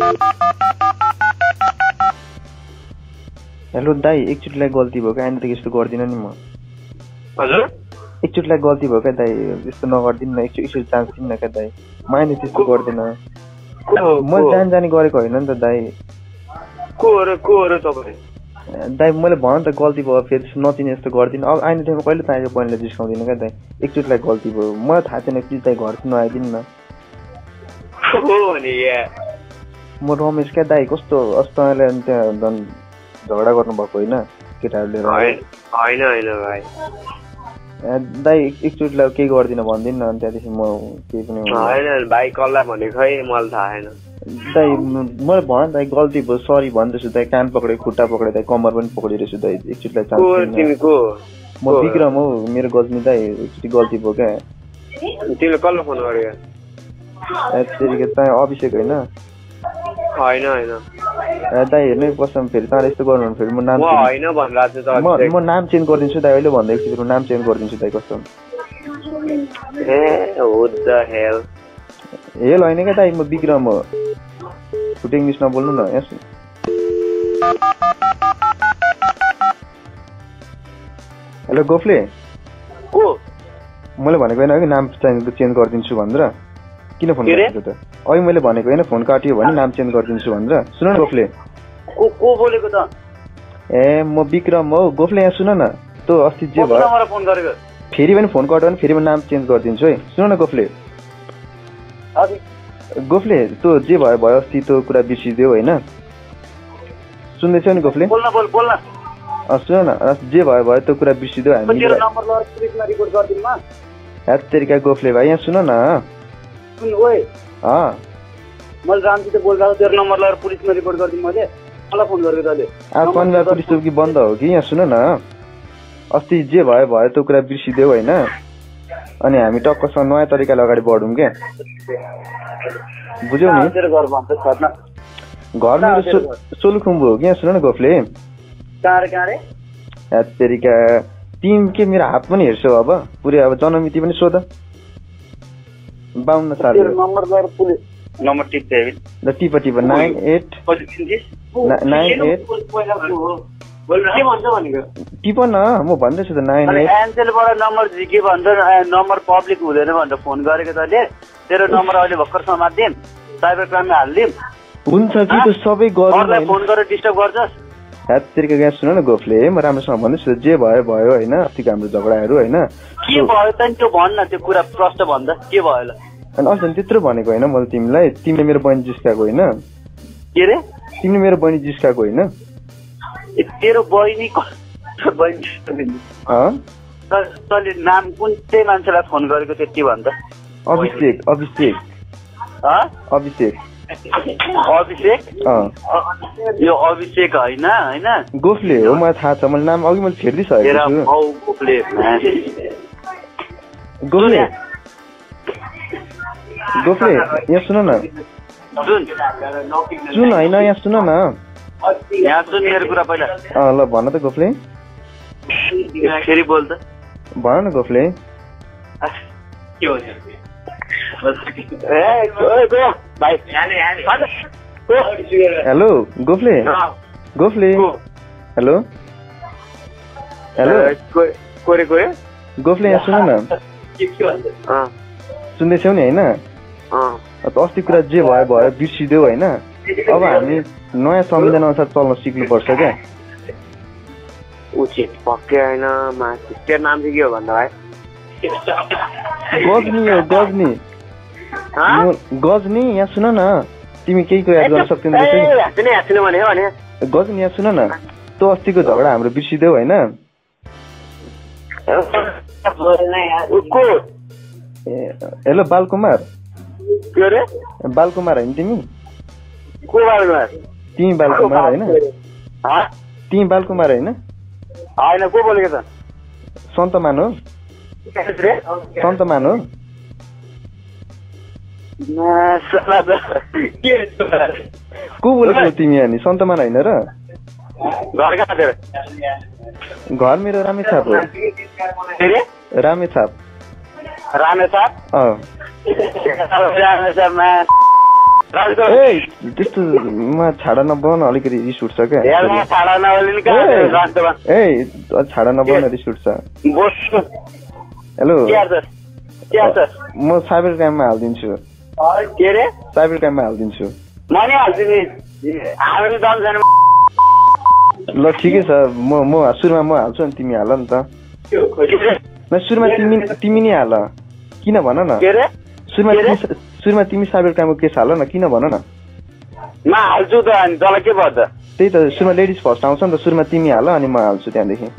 hello दाई एकचोटिलाई गल्ती भयो क्या आइन्दादेखि यस्तो गर्दिनँ नि म हजुर एकचोटिलाई गल्ती भयो क्या दाई यस्तो नगर्दिनु न एकचोटि चान्स दिनु न क्या दाई म आइन्दा त्यस्तो गर्दिनँ म जानी गरेको होइन नि त दाई को हो तपाईँ दाई मैले भन त गल्ती भयो फेरि नचिने यस्तो गर्दिनँ अब आइन्दादेखि कहिले चाहिएको बहिनीलाई जिस्काउँदिनँ क्या दाई एकचोटिलाई गल्ती भयो मलाई थाहा छैन प्लिज दाई घर चाहिँ नआइदिनु न म रमेश क्या दाई कस्तो अस्ति तपाईँले त्यहाँ झन् झगडा गर्नुभएको होइन केटाहरूले होइन दाई एकचोटिलाई केही गर्दिनँ भन्दिनँ न त्यहाँदेखि म केही पनि होइन भाइ कसलाई भनेको है मलाई थाहा छैन दाई मैले भन दाई गल्ती भयो सरी भन्दैछु दाई कान पक्रेँ खुट्टा पक्रेँ दाई कम्मर पनि पक्रिरहेछु दाई एकचोटिलाई चान्स म विक्रम हौ मेरो गल्ती दाई एकचोटि गल्ती भयो क्या तिमीले कसलाई फोन गर्यो तपाईँ अभिषेक होइन होइन दाई हेर्नै कसम फेरि तपाईँ यस्तो गर्नु फेरि म नाम म नाम चेन्ज गरिदिन्छु दाई अहिले भन्दै फेरि म नाम चेन्ज गरिदिन्छु दाई कसम हेल होइन क्या दाई म विक्रम हो छुट्टै इङ्ग्लिस नबोल्नु न यस हेलो गोफले मैले भनेको होइन कि नाम चेन्ज गरिदिन्छु भनेर किन फोन गरेको त अहिले मैले भनेको होइन फोन काट्यो भने नाम चेन्ज गरिदिन्छु भनेर सुन न गोफले को बोलेको त ए म विक्रम हौ गोफले यहाँ सुन न तँ अस्ति जे भयो फेरि पनि फोन काट्यो भने फेरि म नाम चेन्ज गरिदिन्छु है सुन न गोफले गोफले तँ जे भयो भयो अस्ति तँ कुरा बिर्सिदेऊ होइन सुन्दैछौ नि गोफले सुन न जे भयो भयो तँ कुरा बिर्सिदेऊ हामी तेरिका गोफले भाइ यहाँ सुन न मैले रामजी त बोल्दा तेरो नम्बर लगाएर पुलिसमा रिपोर्ट गरिदिउँ मैले मलाई फोन गरेको तैँले शनिबार पुलिस चौकी बन्द हो कि यहाँ सुन न अस्ति जे भयो भयो त्यो कुरा बिर्सिदेऊ होइन अनि हामी टक्कसँग नयाँ तरिकाले अगाडि बढौँ क्या बुझ्यौ नि घर मेरो सोलुखुम्बु हो कि यहाँ सुन न गोफले तेरिका तिमी के मेरो हात पनि हेर्छौ अब पुरै अब जन्ममिति पनि सोध 52 साल नम्बर टिप 98 टिप न म भन्दैछु त 98 एनसेलबाट नम्बर के भन्छ नम्बर पब्लिक हुँदैन भनेर फोन गरेको तैँले तेरो नम्बर अहिले भर्खर समात्दिम साइबर क्राइममा हालिदिम हुन्छ कि त सबै गर्नु फोन गरेर डिस्टर्ब गर्छस् हाततिरको ग्यास सुन न गोफले म राम्रोसँग भन्दैछु जे भयो भयो होइन अस्तिको हाम्रो झगडाहरू होइन के भयो त त्यो भन्न त्यो कुरा प्रश्न भन्दा के भयो ल अनि अस्ति त्यत्रो भनेको होइन मैले तिमीलाई तिमीले मेरो बहिनी जिस्काएको होइन के रे तिमीले मेरो बहिनी जिस्काएको होइन तेरो बहिनी तैँले नाम कुन चाहिँ मान्छेलाई फोन गरेको त्यति भन्दा अभिषेक यो अभिषेक होइन गोफले हो मलाई थाहा छ मैले नाम अघि मैले फेर्दिसकेको छु गोफले यहाँ सुन न सुन होइन यहाँ सुन न मेरो कुरा पहिला ल भन त गोफले फेरि बोल त भन न गोफले हेलो गोफले हेलो गोफले यहाँ सुन न सुन्दैछौ नि होइन अस्ति कुरा जे भयो भयो बिर्सिदेऊ होइन अब हामी नयाँ संविधान अनुसार चल्न सिक्नुपर्छ क्या उचित पक्कै होइन तेरो नाम चाहिँ के हो भन्दा भाइ गजनी यहाँ सुन न तिमी केही कुरा याद गर्न सक्दैनौ गजनी यहाँ सुन न तँ अस्तिको झगडा हाम्रो बिर्सिदेऊ होइन हेलो बालकुमार होइन तिमी बालकुमार होइन तिमी बालकुमार होइन को बोलेको त सन्तमान हो को बोलेको तिमी अनि सन्तमान होइन र घर मेरो रामेछाप हो रामेछाप त्यस्तोमा छाडा नबन अलिकति रिस उठ्छ क्या छाडा नबन रिस उठ्छ हेलो म साइबर क्राइममा हालिदिन्छु साइबर क्राइममा हालिदिन्छु ल ठिकै छ म सुरुमा म हाल्छु अनि तिमी हाल नि त सुरुमा तिमी नै हाल किन भन न सुरुमा तिमी साइबर क्राइमको केस हाल न किन भन न म हाल्छु त अनि तँलाई के पर्छ त्यही त सुरुमा लेडिज फर्स्ट आउँछ नि त सुरुमा तिमी हाल अनि म हाल्छु त्यहाँदेखि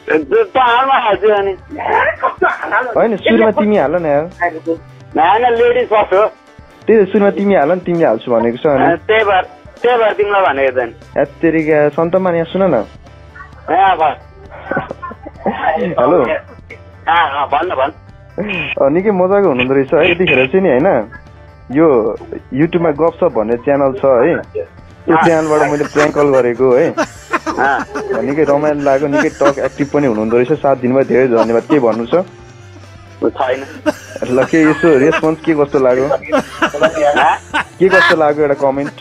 होइन सुरुमा तिमी हाल न यार लेडिज फर्स्ट हो त्यही त सुरुमा तिमी हाल नि तिमीले हाल्छु भनेको छ अनि त्यही भएर तिमीलाई भनेको त तेरिका सन्तमान यहाँ सुन न हेलो भन् निकै मजाको हुनुहुँदो रहेछ है यतिखेर चाहिँ नि होइन यो युट्युबमा गफ सप भन्ने च्यानल छ है त्यो च्यानलबाट मैले प्र्याङ्क कल गरेको है निकै रमाइलो लाग्यो निकै टक एक्टिभ पनि हुनुहुँदो रहेछ साथ दिनुभयो धेरै धन्यवाद के भन्नु छ ल के यसो रेस्पोन्स के कस्तो लाग्यो एउटा कमेन्ट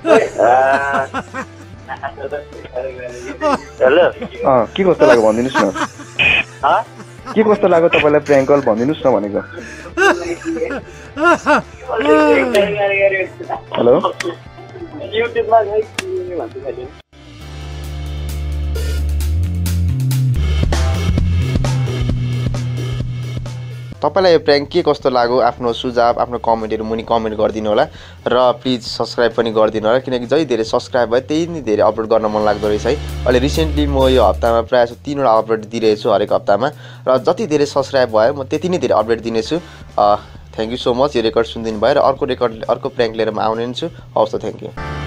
के कस्तो लाग्यो भनिदिनुहोस् न के कस्तो लाग्यो तपाईँलाई प्र्याङ्क कल भनिदिनुहोस् न भनेको हेलो तपाईँलाई यो प्र्याङ्क के कस्तो लाग्यो आफ्नो सुझाव आफ्नो कमेन्टहरू मुनि कमेन्ट गरिदिनु होला र प्लिज सब्सक्राइब पनि गरिदिनु होला किनकि जति धेरै सब्सक्राइब भयो त्यही नै धेरै अपलोड गर्न मन लाग्दो रहेछ है अहिले रिसेन्टली म यो हप्तामा प्रायः 3वटा अपलोड दिइरहेछु हरेक हप्तामा र जति धेरै सब्सक्राइब भयो म त्यति नै धेरै अपडेट दिनेछु थ्याङ्क यू सो मच यो रेकर्ड सुनिदिनु भयो र अर्को प्र्याङ्क लिएर म आउने छु हवस् त थ्याङ्क यू